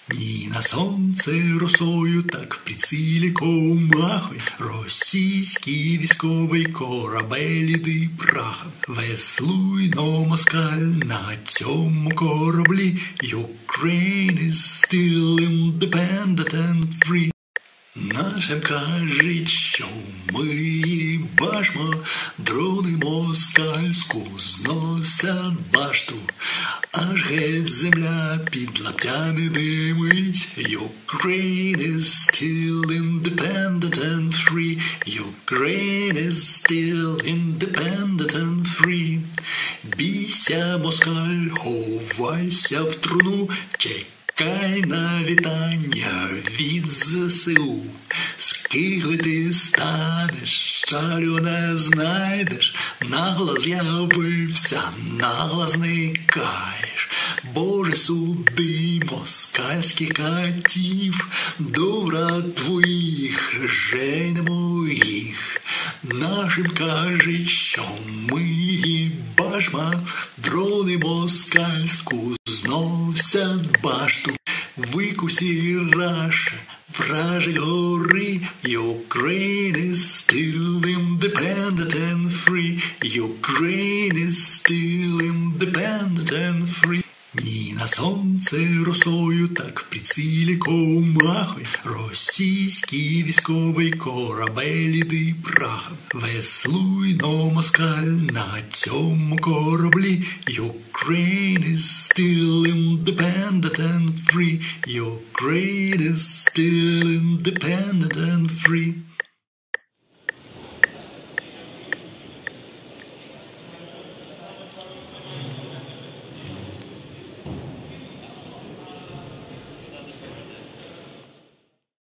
Ні на сонце росою, так в прицілі комахою. Російський військовий корабель іди прахом. Веслуй, но москаль на цьому кораблі. Ukraine is still independent and free. Нашим кажуть, що ми бачимо, дрони москальську зносять башту. Аж геть земля під лаптями димить. Ukraine is still independent and free. Ukraine is still independent and free. Бійся, москаль, ховайся в труну, чекай на вітання від ЗСУ. Скигли ти станеш, жалю не знайдеш, нагло з'явився, нагло зникаєш. Боже, суди москальських катів, до врат твоїх женемо їх. Нашим кажуть, що ми бачимо, дрони москальську зносять башту. Викусі Раша, вражик гори. Ukraine is still independent and free. Ukraine is still independent and free. Ні на сонце росою, так в прицілі комахою. Російський військовий корабель іди прахом. Веслуй, но москаль на цьому кораблі. Ukraine is still independent and free. Ukraine is still independent and free.